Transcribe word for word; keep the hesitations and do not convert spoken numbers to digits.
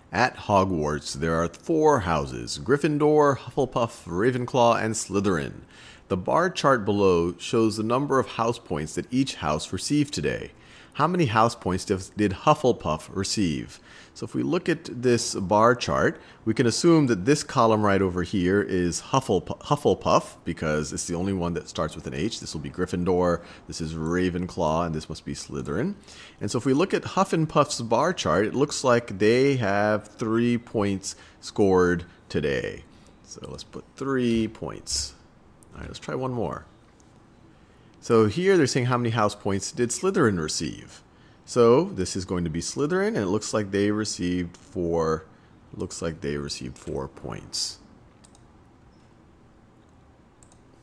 At Hogwarts, there are four houses: Gryffindor, Hufflepuff, Ravenclaw, and Slytherin. The bar chart below shows the number of house points that each house received today. How many house points did Hufflepuff receive? So if we look at this bar chart, we can assume that this column right over here is Hufflepuff, Hufflepuff because it's the only one that starts with an H. This will be Gryffindor, this is Ravenclaw, and this must be Slytherin. And so if we look at Huff and Puff's bar chart, it looks like they have three points scored today. So let's put three points. All right, let's try one more. So here they're saying how many house points did Slytherin receive? So this is going to be Slytherin, and it looks like they received four. Looks like they received four points.